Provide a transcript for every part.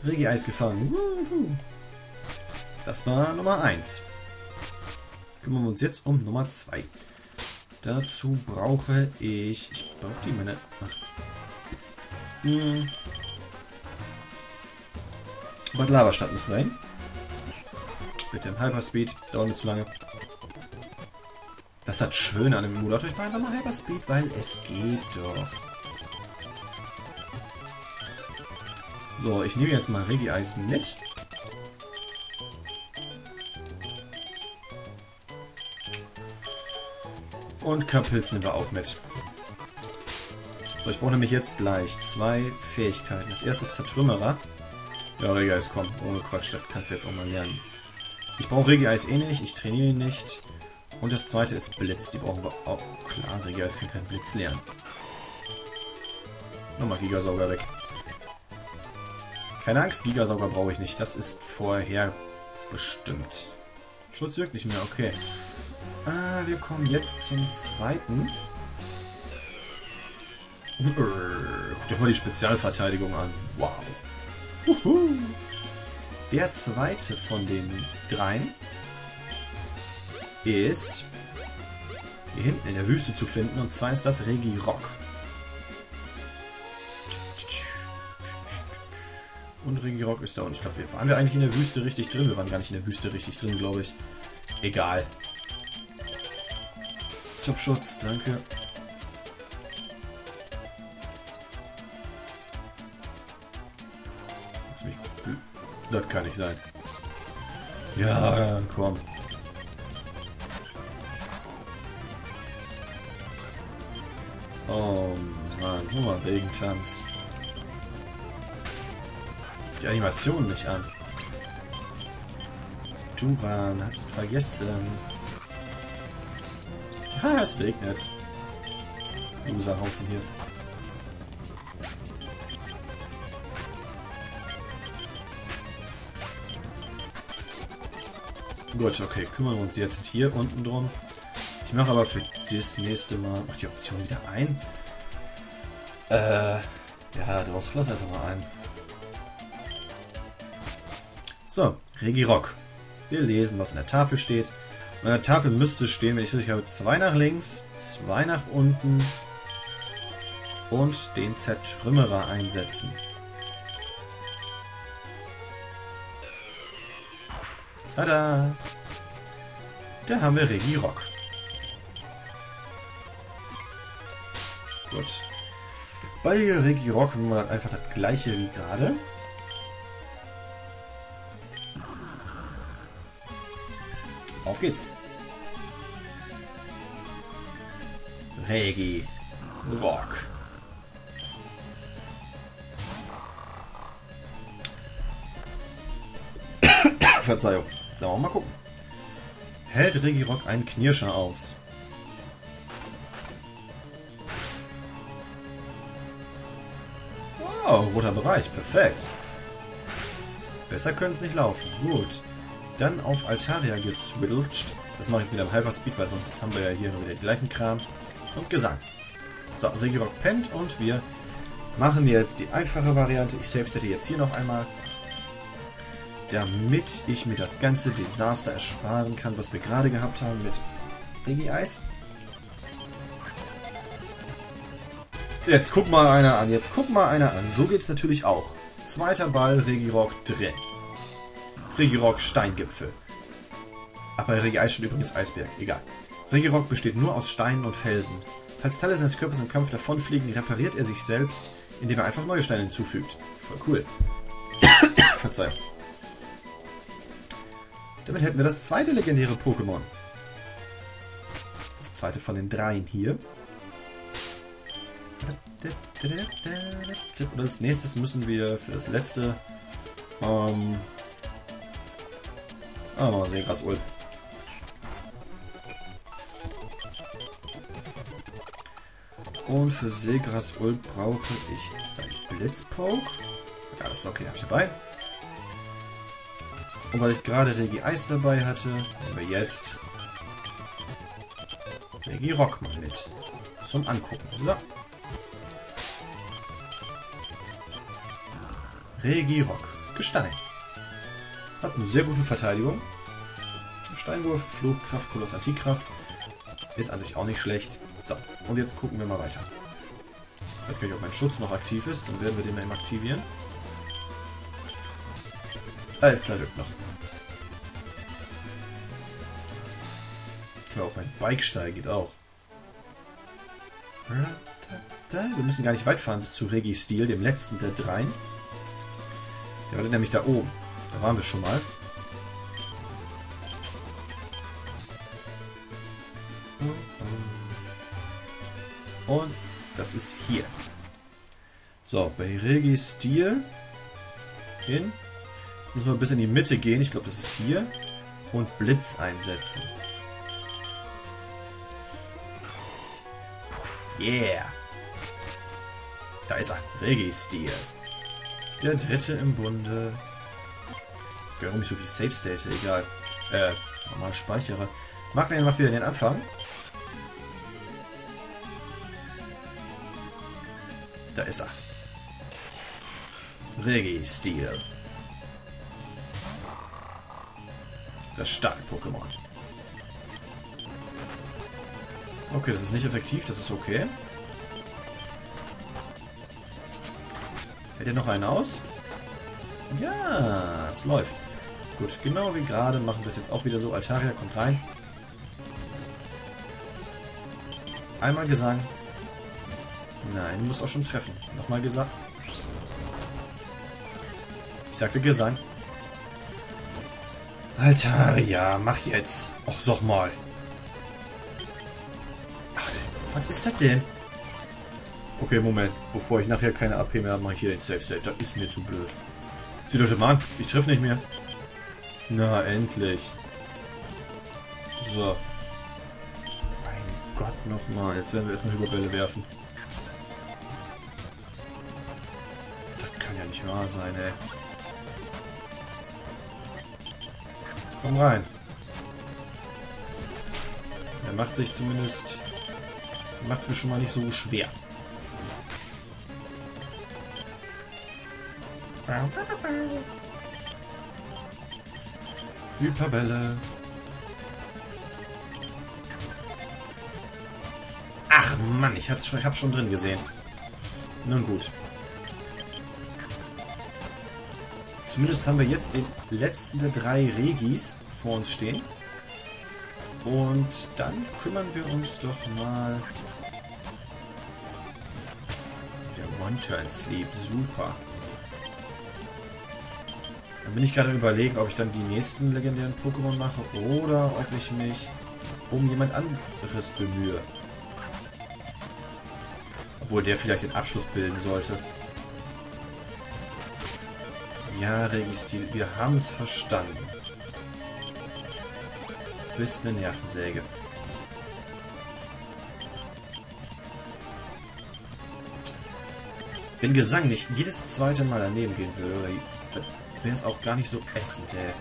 Regie-Eis gefangen. Das war Nummer 1. Kümmern wir uns jetzt um Nummer 2. Dazu brauche ich... Ich brauche die meine... Bad Lavastadt müssen wir hin. Bitte im Hyperspeed. Dauert nicht zu lange. Das hat schön an dem Emulator. Ich mache einfach mal Hyperspeed, weil es geht doch. So, ich nehme jetzt mal Regie-Eis mit. Und Kapils nehmen wir auch mit. So, ich brauche nämlich jetzt gleich 2 Fähigkeiten. Das erste ist Zertrümmerer. Ja, Regie-Eis, komm. Ohne Quatsch, das kannst du jetzt auch mal lernen. Ich brauche Regie-Eis eh nicht. Ich trainiere ihn nicht. Und das zweite ist Blitz. Die brauchen wir auch. Klar, Regie-Eis kann keinen Blitz lernen. Nochmal Gigasauger weg. Keine Angst, Gigasauger brauche ich nicht. Das ist vorher bestimmt. Schutz wirkt nicht mehr, okay. Wir kommen jetzt zum zweiten. Guck dir mal die Spezialverteidigung an. Wow. Der zweite von den dreien ist hier hinten in der Wüste zu finden. Und zwar ist das Regirock. Und Regirock ist da. Und ich glaube, waren wir eigentlich in der Wüste richtig drin? Wir waren gar nicht in der Wüste richtig drin, glaube ich. Egal. Top-Schutz, danke. Das kann nicht sein. Ja, dann komm. Oh Mann, guck mal, Regentanz. Die Animation nicht an. Turan, hast du vergessen? Ah, es regnet. Loserhaufen hier. Gut, okay, kümmern wir uns jetzt hier unten drum. Ich mache aber für das nächste Mal auch die Option wieder ein. Ja doch, lass einfach mal ein. So, Regirock. Wir lesen, was in der Tafel steht. Und an der Tafel müsste stehen, wenn ich richtig habe, 2 nach links, 2 nach unten und den Zertrümmerer einsetzen. Tada! Da haben wir Regirock. Gut. Bei Regirock machen wir dann einfach das gleiche wie gerade. Auf geht's. Regirock. Verzeihung. Sollen wir mal gucken. Hält Regirock einen Knirscher aus? Oh, roter Bereich. Perfekt. Besser können es nicht laufen. Gut. Dann auf Altaria geswidged. Das mache ich jetzt wieder im Hyperspeed, weil sonst haben wir ja hier nur wieder den gleichen Kram. Und Gesang. So, Regirock pennt und wir machen jetzt die einfache Variante. Ich save-sette jetzt hier noch einmal, damit ich mir das ganze Desaster ersparen kann, was wir gerade gehabt haben mit Regie-Eis. Jetzt guck mal einer an, jetzt guck mal einer an. So geht's natürlich auch. Zweiter Ball, Regirock drin. Regirock Steingipfel. Ach, bei Regie-Eis steht übrigens Eisberg. Egal. Regirock besteht nur aus Steinen und Felsen. Falls Teile seines Körpers im Kampf davonfliegen, repariert er sich selbst, indem er einfach neue Steine hinzufügt. Voll cool. Verzeihung. Damit hätten wir das zweite legendäre Pokémon. Das zweite von den dreien hier. Und als nächstes müssen wir für das letzte Seegras-Ulp. Und für Seegras-Ulp brauche ich einen Blitzpoke. Ja, das ist okay, habe ich dabei. Und weil ich gerade Regie-Eis dabei hatte, nehmen wir jetzt Regirock mal mit. Zum Angucken. So. Regirock. Gestein. Hat eine sehr gute Verteidigung. Steinwurf, Flug, Kraft, Koloss, Antikraft. Ist an sich auch nicht schlecht. So, und jetzt gucken wir mal weiter. Ich weiß gar nicht, ob mein Schutz noch aktiv ist. Dann werden wir den mal eben aktivieren. Alles klar, Glück noch. Können wir auf mein Bike steigen, geht auch. Wir müssen gar nicht weit fahren bis zu Registeel, dem letzten der dreien. Der war nämlich da oben. Da waren wir schon mal. Und das ist hier. So, bei Registeel hin. Müssen wir bis in die Mitte gehen. Ich glaube, das ist hier. Und Blitz einsetzen. Yeah. Da ist er. Registeel. Der dritte im Bunde. Das wäre auch nicht so viel Save State. Egal. Nochmal speichere. Magna macht wieder den Anfang. Da ist er. Registeel. Das Stahl-Pokémon. Okay, das ist nicht effektiv, das ist okay. Hält er noch einen aus? Ja, es läuft. Gut, genau wie gerade machen wir es jetzt auch wieder so. Altaria kommt rein. Einmal Gesang. Nein, du musst auch schon treffen. Nochmal Gesang. Ich sagte Gesang. Altaria, mach jetzt. Och, sag mal. Ach, was ist das denn? Okay, Moment. Bevor ich nachher keine AP mehr habe, mache ich hier den Safe State. Das ist mir zu blöd. Seht euch das mal an. Ich treffe nicht mehr. Na, endlich. So. Mein Gott, nochmal. Jetzt werden wir erstmal Hyperbälle werfen. Das kann ja nicht wahr sein, ey. Komm rein. Er macht sich zumindest... macht es mir schon mal nicht so schwer. Hyperbälle. Ach Mann, ich hab's schon drin gesehen. Nun gut. Zumindest haben wir jetzt den letzten der 3 Regis vor uns stehen. Und dann kümmern wir uns doch mal... Der One-Turn-Sleep, super. Dann bin ich gerade überlegen, ob ich dann die nächsten legendären Pokémon mache oder ob ich mich um jemand anderes bemühe. Obwohl der vielleicht den Abschluss bilden sollte. Ja, Registeel, wir haben es verstanden. Du bist eine Nervensäge. Wenn Gesang nicht jedes zweite Mal daneben gehen würde, wäre es auch gar nicht so ätzend, ey.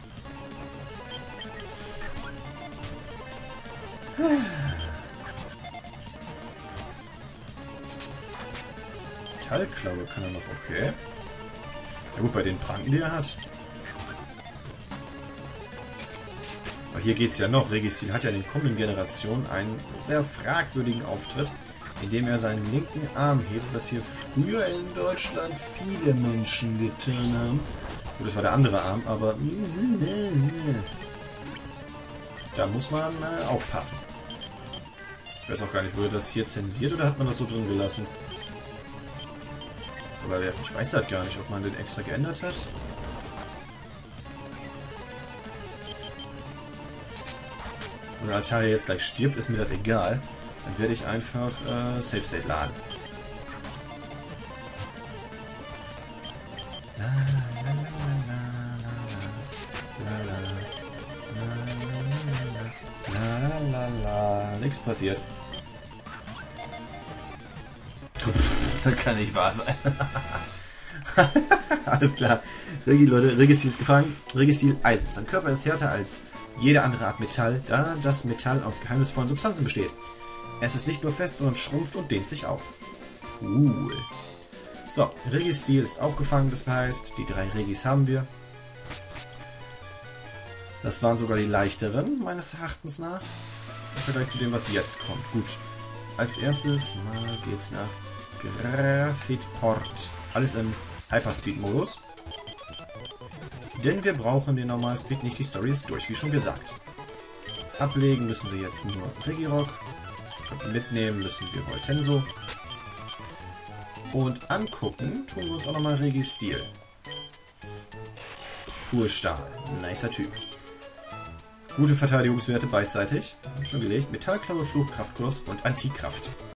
Metallklaue kann er noch, okay. Ja gut, bei den Pranken, die er hat. Aber hier geht es ja noch. Registeel hat ja in den kommenden Generationen einen sehr fragwürdigen Auftritt, indem er seinen linken Arm hebt, was hier früher in Deutschland viele Menschen getan haben. Gut, das war der andere Arm, aber da muss man aufpassen. Ich weiß auch gar nicht, wurde das hier zensiert oder hat man das so drin gelassen? Aber ich weiß halt gar nicht, ob man den extra geändert hat. Wenn Altaria jetzt gleich stirbt, ist mir das egal. Dann werde ich einfach Safe State laden. Nichts passiert. Das kann nicht wahr sein. Alles klar. Leute, Registeel ist gefangen. Registeel Eisen. Sein Körper ist härter als jede andere Art Metall, da das Metall aus geheimnisvollen Substanzen besteht. Es ist nicht nur fest, sondern schrumpft und dehnt sich auf. Cool. So, Registil ist auch gefangen, das heißt, die 3 Regis haben wir. Das waren sogar die leichteren, meines Erachtens nach. Im Vergleich zu dem, was jetzt kommt. Gut. Als erstes mal geht's nach Graphitport. Alles im Hyperspeed-Modus. Denn wir brauchen den Normalspeed nicht, die Story ist durch, wie schon gesagt. Ablegen müssen wir jetzt nur Regirock. Mitnehmen müssen wir Voltenso. Und angucken tun wir uns auch nochmal Registil. Purstahl. Nicer Typ. Gute Verteidigungswerte beidseitig. Schon gelegt. Metallklaue, Fluch, Kraftkurs und Antikraft.